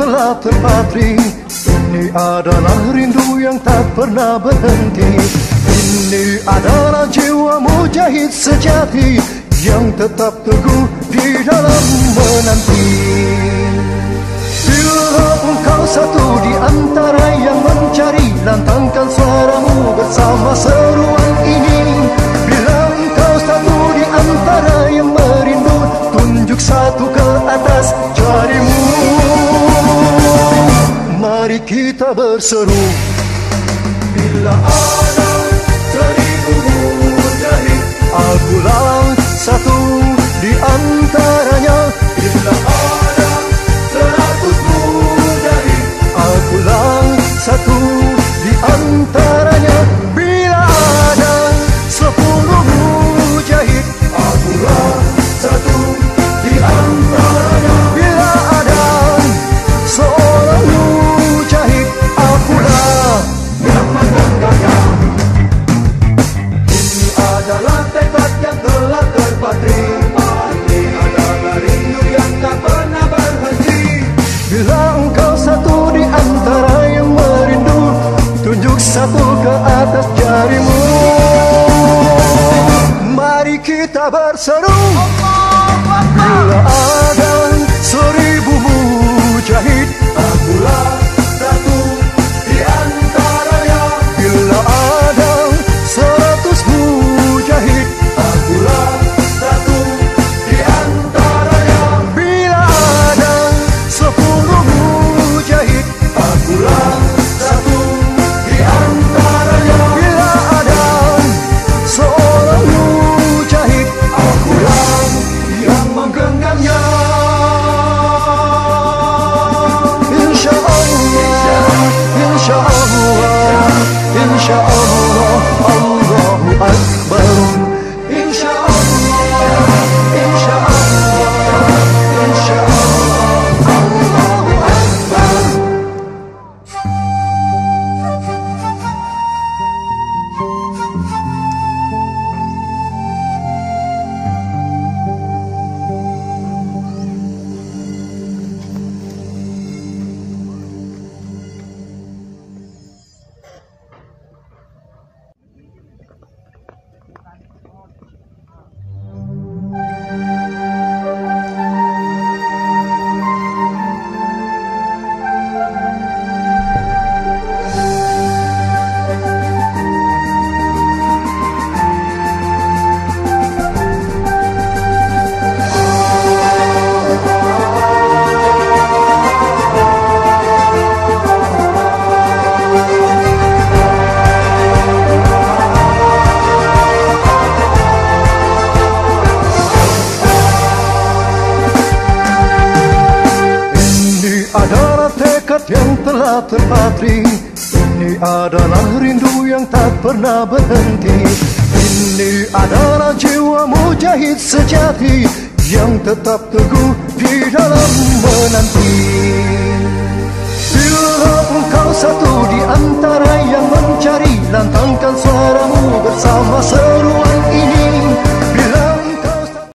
telah terpatri. Ini adalah rindu yang tak pernah berhenti. Ini adalah jiwa mujahid sejati yang tetap teguh di dalam menanti. Bila engkau satu di antara yang mencari, lantangkan suaramu bersama seruan ini. Bila engkau satu di antara yang merindu, tunjuk satu ke atas jarimu. Mari kita berseru. Bila ada 1000 mujahid, akulah satu di antaranya. Bila ada 100 mujahid, akulah satu di antaranya. Bila ada 10 mujahid, akulah satu di antaranya. Bila ada seorang mujahid, akulah yang menenggaknya. Ini adalah tekad yang telah terpatri. Ini adalah rindu yang tak pernah berhenti. Bila engkau satu di antara yang merindu, tunjuk satu ke atas jarimu. Mari kita berseru. Bila ada 1000 mujahid, akulah satu di antaranya. Bila ada 100 mujahid, akulah satu di antaranya. Bila ada 10 mujahid, akulah satu di antaranya. Bila ada seorang mujahid, akulah yang menggenggamnya. Insya Allah, insya Allah, insya Allah, Allahu Akbar. Insya Allah, insya Allah, insya Allah, Allahu Akbar. Yang telah terpatri. Ini adalah rindu yang tak pernah berhenti. Ini adalah jiwa mujahid sejati yang tetap teguh di dalam menanti. Bila engkau satu di antara yang mencari, lantangkan